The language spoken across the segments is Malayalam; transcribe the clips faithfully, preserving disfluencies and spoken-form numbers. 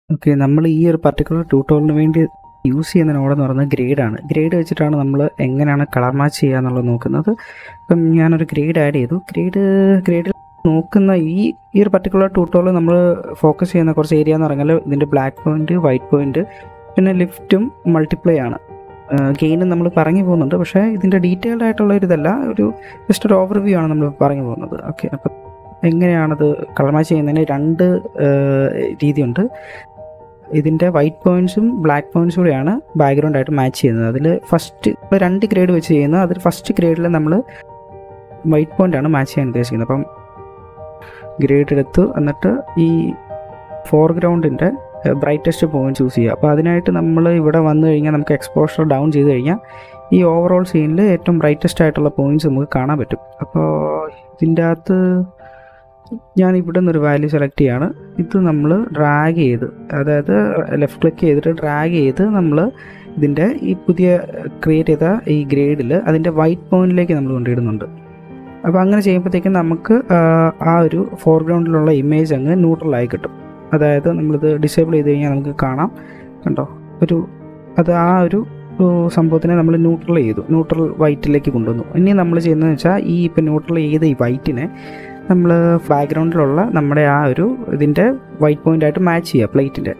ഓക്കെ, നമ്മൾ ഈ ഒരു പർട്ടിക്കുലർ ട്യൂട്ടോറിയലിന് വേണ്ടി യൂസ് ചെയ്യുന്ന നോഡെന്ന് പറയുന്നത് ഗ്രേഡാണ്. ഗ്രേഡ് വെച്ചിട്ടാണ് നമ്മൾ എങ്ങനെയാണ് കളർ മാച്ച് ചെയ്യുക എന്നുള്ളത് നോക്കുന്നത്. ഇപ്പം ഞാനൊരു ഗ്രേഡ് ആഡ് ചെയ്തു. ഗ്രേഡ് ഗ്രേഡിൽ നോക്കുന്ന ഈ ഈ ഒരു പർട്ടിക്കുലർ ട്യൂട്ടോറിയൽ നമ്മൾ ഫോക്കസ് ചെയ്യുന്ന കുറച്ച് ഏരിയ എന്ന് പറഞ്ഞാൽ ഇതിൻ്റെ ബ്ലാക്ക് പോയിൻറ്റ്, വൈറ്റ് പോയിൻറ്റ്, പിന്നെ ലിഫ്റ്റും മൾട്ടിപ്ലൈ ആണ്. ഗെയിനും നമ്മൾ പറഞ്ഞു പോകുന്നുണ്ട്, പക്ഷേ ഇതിൻ്റെ ഡീറ്റെയിൽഡ് ആയിട്ടുള്ള ഒരു ഇതല്ല, ഒരു ജസ്റ്റ് ഒരു ഓവർവ്യൂ ആണ് നമ്മൾ പറഞ്ഞു പോകുന്നത്. ഓക്കെ, അപ്പം എങ്ങനെയാണത് കളർ മാച്ച് ചെയ്യുന്നതിന് രണ്ട് രീതിയുണ്ട്. ഇതിൻ്റെ വൈറ്റ് പോയിൻറ്റ്സും ബ്ലാക്ക് പോയിൻറ്റ്സും കൂടെയാണ് ബാക്ക്ഗ്രൗണ്ട് ആയിട്ട് മാച്ച് ചെയ്യുന്നത്. അതിൽ ഫസ്റ്റ് രണ്ട് ഗ്രേഡ് വെച്ച് ചെയ്യുന്നത്. അതിൽ ഫസ്റ്റ് ഗ്രേഡിൽ നമ്മൾ വൈറ്റ് പോയിൻ്റാണ് മാച്ച് ചെയ്യാൻ ഉദ്ദേശിക്കുന്നത്. അപ്പം ഗ്രേഡ് എടുത്ത് എന്നിട്ട് ഈ ഫോർഗ്രൗണ്ടിൻ്റെ ബ്രൈറ്റസ്റ്റ് പോയിൻറ്റ് ചൂസ് ചെയ്യുക. അപ്പോൾ അതിനായിട്ട് നമ്മൾ ഇവിടെ വന്നു കഴിഞ്ഞാൽ നമുക്ക് എക്സ്പോഷർ ഡൗൺ ചെയ്ത് കഴിഞ്ഞാൽ ഈ ഓവറോൾ സീനിൽ ഏറ്റവും ബ്രൈറ്റസ്റ്റ് ആയിട്ടുള്ള പോയിൻറ്റ്സ് നമുക്ക് കാണാൻ പറ്റും. അപ്പോൾ ഇതിൻ്റെ അകത്ത് ഞാൻ ഇവിടെ നിന്നൊരു വാല്യൂ സെലക്ട് ചെയ്യാണ്. ഇത് നമ്മൾ ഡ്രാഗ് ചെയ്ത്, അതായത് ലെഫ്റ്റ് ക്ലിക്ക് ചെയ്തിട്ട് ഡ്രാഗ് ചെയ്ത് നമ്മൾ ഇതിൻ്റെ ഈ പുതിയ ക്രിയേറ്റ് ചെയ്ത ഈ ഗ്രേഡിൽ അതിൻ്റെ വൈറ്റ് പോയിൻറ്റിലേക്ക് നമ്മൾ കൊണ്ടിടുന്നുണ്ട്. അപ്പോൾ അങ്ങനെ ചെയ്യുമ്പോഴത്തേക്കും നമുക്ക് ആ ഒരു ഫോർഗ്രൗണ്ടിലുള്ള ഇമേജ് അങ്ങ് ന്യൂട്രലായി കിട്ടും. അതായത് നമ്മളിത് ഡിസേബിൾ ചെയ്ത് കഴിഞ്ഞാൽ നമുക്ക് കാണാം, കണ്ടോ, ഒരു അത് ആ ഒരു സംഭവത്തിനെ നമ്മൾ ന്യൂട്രൽ ചെയ്തു, ന്യൂട്രൽ വൈറ്റിലേക്ക് കൊണ്ടുവന്നു. ഇനി നമ്മൾ ചെയ്യുന്നതെന്ന് വെച്ചാൽ ഈ ഇപ്പം ന്യൂട്രൽ ചെയ്ത ഈ വൈറ്റിനെ നമ്മൾ ബാക്ക്ഗ്രൗണ്ടിലുള്ള നമ്മുടെ ആ ഒരു ഇതിൻ്റെ വൈറ്റ് പോയിൻ്റായിട്ട് മാച്ച് ചെയ്യുക പ്ലേറ്റിൻ്റെ.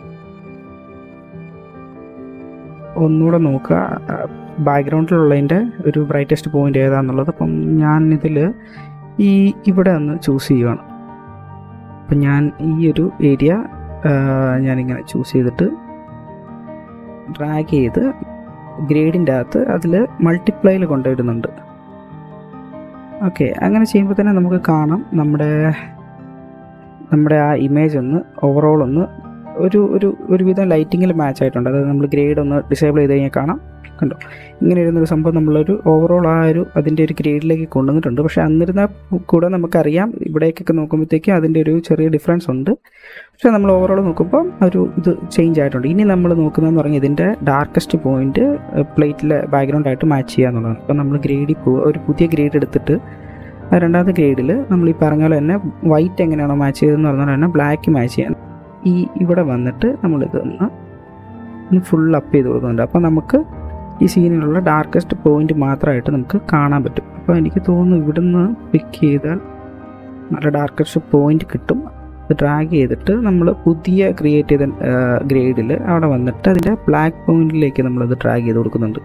ഒന്നുകൂടെ നോക്കുക ബാക്ക്ഗ്രൗണ്ടിലുള്ളതിൻ്റെ ഒരു ബ്രൈറ്റസ്റ്റ് പോയിൻ്റ് ഏതാണെന്നുള്ളത്. അപ്പം ഞാൻ ഇതിൽ ഈ ഇവിടെ ഒന്ന് ചൂസ് ചെയ്യുകയാണ്. അപ്പം ഞാൻ ഈ ഒരു ഏരിയ ഞാനിങ്ങനെ ചൂസ് ചെയ്തിട്ട് ഡ്രാഗ് ചെയ്ത് ഗ്രേഡിൻ്റെ അകത്ത് അതിൽ മൾട്ടിപ്ലൈയിൽ കൊണ്ടുവരുന്നുണ്ട്. ഓക്കെ, അങ്ങനെ ചെയ്യുമ്പോൾ തന്നെ നമുക്ക് കാണാം നമ്മുടെ നമ്മുടെ ആ ഇമേജ് ഒന്ന് ഓവറോൾ ഒന്ന് ഒരു ഒരു ഒരുവിധം ലൈറ്റിങ്ങിൽ മാച്ച് ആയിട്ടുണ്ട്. അതായത് നമ്മൾ ഗ്രേഡ് ഒന്ന് ഡിസേബിൾ ചെയ്ത് കഴിഞ്ഞാൽ കാണാം, കണ്ടോ, ഇങ്ങനെ ഇരുന്നൊരു സംഭവം നമ്മളൊരു ഓവറോൾ ആ ഒരു അതിൻ്റെ ഒരു ഗ്രേഡിലേക്ക് കൊണ്ടുവന്നിട്ടുണ്ട്. പക്ഷേ അന്നിരുന്നാൽ കൂടെ നമുക്കറിയാം ഇവിടേക്കൊക്കെ നോക്കുമ്പോഴത്തേക്കും അതിൻ്റെ ഒരു ചെറിയ ഡിഫറൻസ് ഉണ്ട്. പക്ഷേ നമ്മൾ ഓവറോൾ നോക്കുമ്പോൾ ഒരു ഇത് ചേഞ്ച് ആയിട്ടുണ്ട്. ഇനി നമ്മൾ നോക്കുന്നതെന്ന് പറഞ്ഞാൽ ഇതിൻ്റെ ഡാർക്കസ്റ്റ് പോയിൻറ്റ് പ്ലേറ്റിലെ ബാക്ക്ഗ്രൗണ്ടായിട്ട് മാച്ച് ചെയ്യുക എന്നുള്ളതാണ്. അപ്പം നമ്മൾ ഗ്രേഡിൽ പോവുക, ഒരു പുതിയ ഗ്രേഡ് എടുത്തിട്ട് രണ്ടാമത്തെ ഗ്രേഡിൽ നമ്മൾ ഈ പറഞ്ഞ പോലെ തന്നെ വൈറ്റ് എങ്ങനെയാണോ മാച്ച് ചെയ്തതെന്ന് പറഞ്ഞാൽ തന്നെ ബ്ലാക്ക് മാച്ച് ചെയ്യാൻ ഈ ഇവിടെ വന്നിട്ട് നമ്മളിതൊന്ന് ഒന്ന് ഫുൾ അപ്പ് ചെയ്ത് കൊടുക്കുന്നുണ്ട്. അപ്പോൾ നമുക്ക് ഈ സീനിലുള്ള ഡാർക്കസ്റ്റ് പോയിൻറ്റ് മാത്രമായിട്ട് നമുക്ക് കാണാൻ പറ്റും. അപ്പോൾ എനിക്ക് തോന്നുന്നു ഇവിടുന്ന് പിക്ക് ചെയ്താൽ നല്ല ഡാർക്കസ്റ്റ് പോയിൻറ്റ് കിട്ടും. അത് ഡ്രാഗ് ചെയ്തിട്ട് നമ്മൾ പുതിയ ക്രിയേറ്റ് ചെയ്ത ഗ്രേഡിൽ അവിടെ വന്നിട്ട് അതിൻ്റെ ബ്ലാക്ക് പോയിൻറ്റിലേക്ക് നമ്മളത് ഡ്രാഗ് ചെയ്ത് കൊടുക്കുന്നുണ്ട്.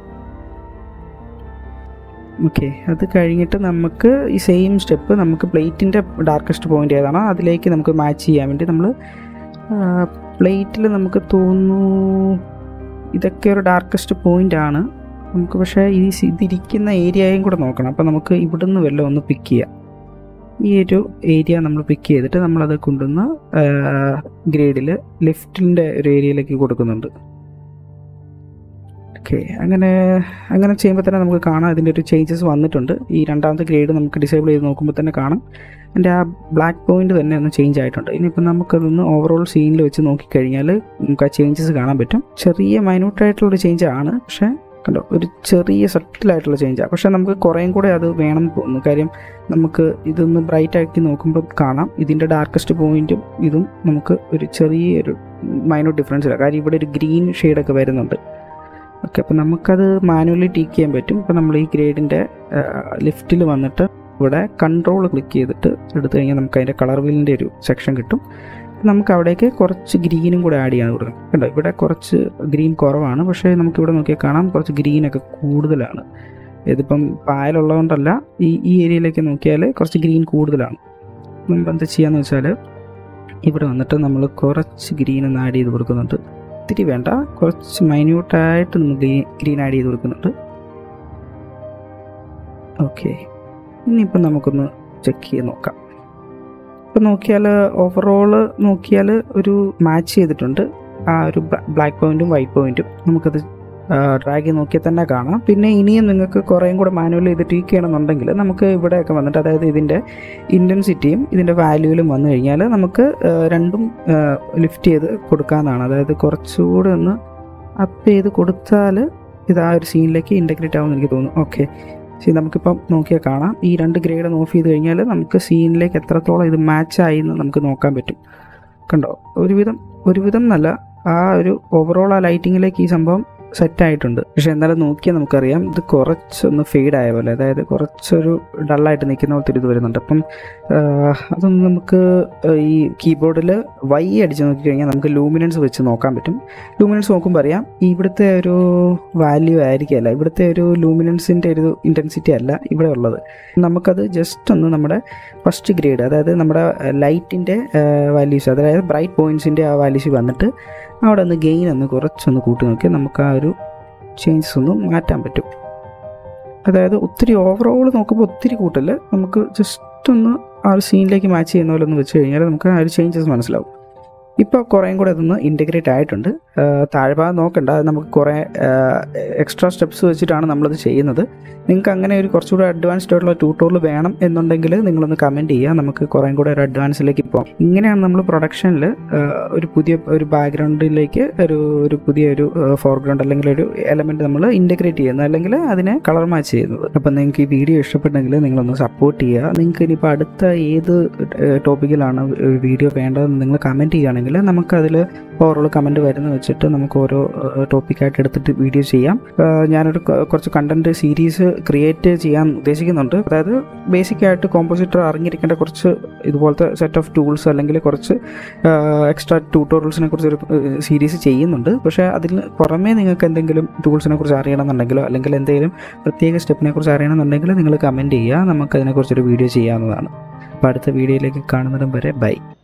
ഓക്കെ, അത് കഴിഞ്ഞിട്ട് നമുക്ക് ഈ സെയിം സ്റ്റെപ്പ് നമുക്ക് പ്ലേറ്റിൻ്റെ ഡാർക്കസ്റ്റ് പോയിൻ്റ് ഏതാണോ അതിലേക്ക് നമുക്ക് മാച്ച് ചെയ്യാൻ വേണ്ടി നമ്മൾ പ്ലേറ്റിൽ നമുക്ക് തോന്നുന്നു ഇതൊക്കെ ഒരു ഡാർക്കസ്റ്റ് പോയിൻ്റ് ആണ് നമുക്ക്. പക്ഷേ ഈ ഇതിരിക്കുന്ന ഏരിയയും കൂടെ നോക്കണം. അപ്പോൾ നമുക്ക് ഇവിടുന്ന് വല്ലതും ഒന്ന് പിക്ക് ചെയ്യാം. ഈ ഒരു ഏരിയ നമ്മൾ പിക്ക് ചെയ്തിട്ട് നമ്മളത് കൊണ്ടുവന്ന് ഗ്രേഡിൽ ലിഫ്റ്റിൻ്റെ ഒരു ഏരിയയിലേക്ക് കൊടുക്കുന്നുണ്ട്. ഓക്കെ, അങ്ങനെ അങ്ങനെ ചെയ്യുമ്പോൾ തന്നെ നമുക്ക് കാണാം ഇതിൻ്റെ ഒരു ചേഞ്ചസ് വന്നിട്ടുണ്ട്. ഈ രണ്ടാമത്തെ ഗ്രേഡ് നമുക്ക് ഡിസേബിൾ ചെയ്ത് നോക്കുമ്പോൾ തന്നെ കാണാം എൻ്റെ ആ ബ്ലാക്ക് പോയിൻ്റ് തന്നെ ഒന്ന് ചേഞ്ച് ആയിട്ടുണ്ട്. ഇനിയിപ്പോൾ നമുക്കതൊന്ന് ഓവറോൾ സീനിൽ വെച്ച് നോക്കിക്കഴിഞ്ഞാൽ നമുക്ക് ആ ചേഞ്ചസ് കാണാൻ പറ്റും. ചെറിയ മൈന്യൂട്ടായിട്ടുള്ളൊരു ചേഞ്ച് ആണ്, പക്ഷേ കണ്ടോ ഒരു ചെറിയ സട്ടിലായിട്ടുള്ള ചേഞ്ചാണ്. പക്ഷേ നമുക്ക് കുറേയും കൂടെ അത് വേണം തോന്നുന്നു. കാര്യം നമുക്ക് ഇതൊന്ന് ബ്രൈറ്റ് ആക്കി നോക്കുമ്പോൾ കാണാം ഇതിൻ്റെ ഡാർക്കസ്റ്റ് പോയിൻറ്റും ഇതും നമുക്ക് ഒരു ചെറിയൊരു മൈന്യൂട്ട് ഡിഫറൻസ് ഇല്ല. കാര്യം ഇവിടെ ഒരു ഗ്രീൻ ഷെയ്ഡൊക്കെ വരുന്നുണ്ട്. ഓക്കെ, അപ്പോൾ നമുക്കത് മാനുവലി ടീക്ക് ചെയ്യാൻ പറ്റും. ഇപ്പോൾ നമ്മൾ ഈ ഗ്രേഡിൻ്റെ ലിഫ്റ്റിൽ വന്നിട്ട് ഇവിടെ കൺട്രോൾ ക്ലിക്ക് ചെയ്തിട്ട് എടുത്തു കഴിഞ്ഞാൽ നമുക്ക് അതിൻ്റെ കളർ വീലിൻ്റെ ഒരു സെക്ഷൻ കിട്ടും. നമുക്ക് അവിടേക്ക് കുറച്ച് ഗ്രീനും കൂടെ ആഡ് ചെയ്യാൻ കൊടുക്കും. കണ്ടോ, ഇവിടെ കുറച്ച് ഗ്രീൻ കുറവാണ്, പക്ഷേ നമുക്കിവിടെ നോക്കിയാൽ കാണാം കുറച്ച് ഗ്രീനൊക്കെ കൂടുതലാണ്. ഇതിപ്പം പായലുള്ളതുകൊണ്ടല്ല, ഈ ഈ ഏരിയയിലേക്ക് നോക്കിയാൽ കുറച്ച് ഗ്രീൻ കൂടുതലാണ്. നമ്മൾ എന്താ ചെയ്യാന്ന് വെച്ചാൽ ഇവിടെ വന്നിട്ട് നമ്മൾ കുറച്ച് ഗ്രീൻ ഒന്ന് ആഡ് ചെയ്ത് കൊടുക്കുന്നുണ്ട്. ഒത്തിരി വേണ്ട, കുറച്ച് മൈന്യൂട്ടായിട്ട് നമ്മൾ ഗ്രീൻ ഗ്രീൻ ആഡ് ചെയ്ത് കൊടുക്കുന്നുണ്ട്. ഓക്കെ, ഇനിയിപ്പം നമുക്കൊന്ന് ചെക്ക് ചെയ്ത് നോക്കാം. ഇപ്പം നോക്കിയാൽ ഓവറോൾ നോക്കിയാൽ ഒരു മാച്ച് ചെയ്തിട്ടുണ്ട്. ആ ഒരു ബ്ലാക്ക് പോയിൻറ്റും വൈറ്റ് പോയിൻറ്റും നമുക്കത് ഡ്രാഗ് ചെയ്ത് നോക്കിയാൽ തന്നെ കാണാം. പിന്നെ ഇനിയും നിങ്ങൾക്ക് കുറേയും കൂടെ മാനുവൽ ചെയ്ത് ട്വീക്ക് ചെയ്യണമെന്നുണ്ടെങ്കിൽ നമുക്ക് ഇവിടെയൊക്കെ വന്നിട്ട്, അതായത് ഇതിൻ്റെ ഇൻറ്റൻസിറ്റിയും ഇതിൻ്റെ വാല്യൂവിലും വന്നു കഴിഞ്ഞാൽ നമുക്ക് രണ്ടും ലിഫ്റ്റ് ചെയ്ത് കൊടുക്കാവുന്നതാണ്. അതായത് കുറച്ചുകൂടെ ഒന്ന് അപ്പ് ചെയ്ത് കൊടുത്താൽ ഇത് ആ ഒരു സീനിലേക്ക് ഇൻറ്റഗ്രേറ്റ് ആവുമെന്ന് എനിക്ക് തോന്നുന്നു. ഓക്കെ, ശരി, നമുക്കിപ്പം നോക്കിയാൽ കാണാം ഈ രണ്ട് ഗ്രേഡ് ഒന്ന് ഓഫ് ചെയ്ത് കഴിഞ്ഞാൽ നമുക്ക് സീനിലേക്ക് എത്രത്തോളം ഇത് മാച്ചായി എന്ന് നമുക്ക് നോക്കാൻ പറ്റും. കണ്ടോ, ഒരുവിധം ഒരുവിധം നല്ല ആ ഒരു ഓവറോൾ ആ ലൈറ്റിങ്ങിലേക്ക് ഈ സംഭവം സെറ്റായിട്ടുണ്ട്. പക്ഷെ എന്നാലും നോക്കിയാൽ നമുക്കറിയാം ഇത് കുറച്ചൊന്ന് ഫെയ്ഡായ പോലെ, അതായത് കുറച്ചൊരു ഡള്ളായിട്ട് നിൽക്കുന്ന പോലത്തെ ഇത് വരുന്നുണ്ട്. അപ്പം അതൊന്ന് നമുക്ക് ഈ കീബോർഡിൽ വൈ അടിച്ച് നോക്കിക്കഴിഞ്ഞാൽ നമുക്ക് ലൂമിനൻസ് വെച്ച് നോക്കാൻ പറ്റും. ലൂമിനൻസ് നോക്കുമ്പോൾ അറിയാം ഇവിടുത്തെ ഒരു വാല്യൂ ആയിരിക്കില്ല, ഇവിടുത്തെ ഒരു ലൂമിനൻസിൻ്റെ ഒരു ഇൻറ്റൻസിറ്റി അല്ല ഇവിടെ ഉള്ളത്. നമുക്കത് ജസ്റ്റ് ഒന്ന് നമ്മുടെ ഫസ്റ്റ് ഗ്രേഡ്, അതായത് നമ്മുടെ ലൈറ്റിൻ്റെ വാല്യൂസ്, അതായത് ബ്രൈറ്റ് പോയിൻറ്റ്സിൻ്റെ ആ വാല്യൂസ് വന്നിട്ട് അവിടെ ഒന്ന് ഗെയിൻ ഒന്ന് കുറച്ചൊന്ന് കൂട്ടി നോക്കി നമുക്ക് ആ ഒരു ചേഞ്ചസ് ഒന്ന് മാറ്റാൻ പറ്റും. അതായത് ഒത്തിരി ഓവറോൾ നോക്കുമ്പോൾ ഒത്തിരി കൂട്ടല്, നമുക്ക് ജസ്റ്റ് ഒന്ന് ആ ഒരു സീനിലേക്ക് മാച്ച് ചെയ്യുന്ന പോലെ ഒന്ന് വെച്ച് കഴിഞ്ഞാൽ നമുക്ക് ആ ഒരു ചേഞ്ചസ് മനസ്സിലാവും. ഇപ്പോൾ കുറേയും കൂടെ അതൊന്ന് ഇൻറ്റഗ്രേറ്റ് ആയിട്ടുണ്ട്. താഴ്ഭാഗം നോക്കണ്ട, അത് നമുക്ക് കുറേ എക്സ്ട്രാ സ്റ്റെപ്സ് വെച്ചിട്ടാണ് നമ്മളത് ചെയ്യുന്നത്. നിങ്ങൾക്ക് അങ്ങനെ ഒരു കുറച്ചുകൂടെ അഡ്വാൻസ്ഡ് ആയിട്ടുള്ള ട്യൂട്ടോറിയൽ വേണം എന്നുണ്ടെങ്കിൽ നിങ്ങളൊന്ന് കമൻറ്റ് ചെയ്യുക, നമുക്ക് കുറേയും കൂടെ ഒരു അഡ്വാൻസിലേക്ക് പോകാം. ഇങ്ങനെയാണ് നമ്മൾ പ്രൊഡക്ഷനിൽ ഒരു പുതിയ ഒരു ബാക്ക്ഗ്രൗണ്ടിലേക്ക് ഒരു ഒരു പുതിയൊരു ഫോർഗ്രൗണ്ട് അല്ലെങ്കിൽ ഒരു എലമെൻറ്റ് നമ്മൾ ഇൻറ്റഗ്രേറ്റ് ചെയ്യുന്നത്, അല്ലെങ്കിൽ അതിനെ കളർ മാച്ച് ചെയ്യുന്നത്. അപ്പം നിങ്ങൾക്ക് ഈ വീഡിയോ ഇഷ്ടപ്പെട്ടെങ്കിൽ നിങ്ങളൊന്ന് സപ്പോർട്ട് ചെയ്യുക. നിങ്ങൾക്ക് ഇനിയിപ്പോൾ അടുത്ത ഏത് ടോപ്പിക്കിലാണ് വീഡിയോ വേണ്ടതെന്ന് നിങ്ങൾ കമൻറ്റ് ചെയ്യുകയാണെങ്കിൽ നമുക്കതിൽ ഓവറോൾ കമൻറ്റ് വരുന്ന വെച്ചിട്ട് നമുക്ക് ഓരോ ടോപ്പിക്കായിട്ട് എടുത്തിട്ട് വീഡിയോ ചെയ്യാം. ഞാനൊരു കുറച്ച് കണ്ടൻറ്റ് സീരീസ് ക്രിയേറ്റ് ചെയ്യാൻ ഉദ്ദേശിക്കുന്നുണ്ട്. അതായത് ബേസിക്കായിട്ട് കോമ്പോസിറ്റർ അറിഞ്ഞിരിക്കേണ്ട കുറച്ച് ഇതുപോലത്തെ സെറ്റ് ഓഫ് ടൂൾസ് അല്ലെങ്കിൽ കുറച്ച് എക്സ്ട്രാ ട്യൂട്ടോറിയൽസിനെ കുറിച്ച് ഒരു സീരീസ് ചെയ്യുന്നുണ്ട്. പക്ഷേ അതിൽ പുറമേ നിങ്ങൾക്ക് എന്തെങ്കിലും ടൂൾസിനെ കുറിച്ച് അറിയണമെന്നുണ്ടെങ്കിലോ അല്ലെങ്കിൽ എന്തെങ്കിലും പ്രത്യേക സ്റ്റെപ്പിനെ കുറിച്ച് അറിയണമെന്നുണ്ടെങ്കിൽ നിങ്ങൾ കമൻറ്റ് ചെയ്യുക, നമുക്കതിനെക്കുറിച്ചൊരു വീഡിയോ ചെയ്യാവുന്നതാണ്. അപ്പോൾ അടുത്ത വീഡിയോയിലേക്ക് കാണുന്നതും വരെ ബൈ.